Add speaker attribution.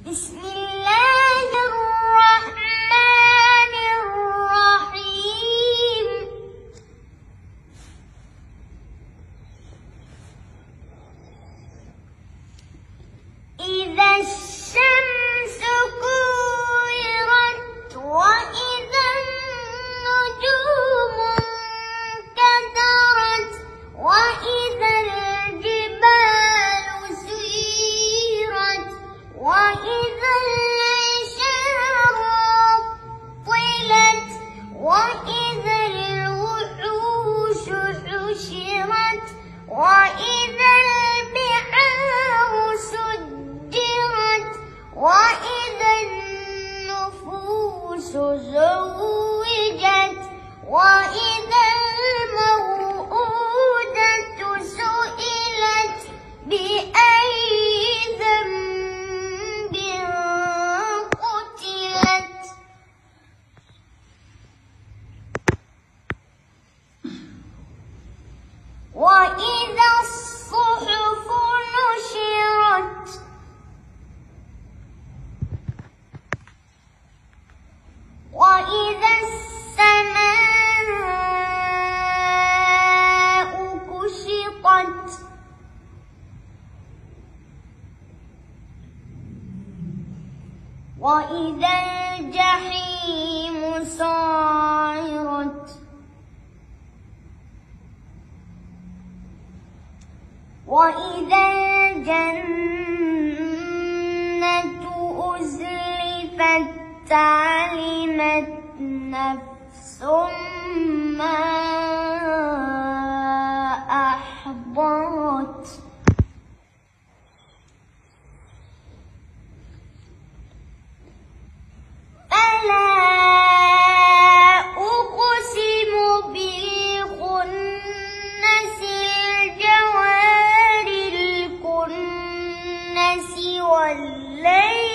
Speaker 1: بسم الله الرحمن الرحيم. إذا الشمس كورت وإذا النجوم انكدرت وإذا الجبال سيرت وإذا العشار طلت وإذا الوحوش حشرت وإذا البحار سجرت وإذا النفوس زوجت وإذا الموءودة سئلت بأي ذنب قتلت وإذا الصحف نشرت وإذا السماء كشطت وإذا الجحيم سعرت وإذا الجنة أزلفت علمت نفس ما أحضرت فلا أقسم بالخنس الجوار الكنس والليل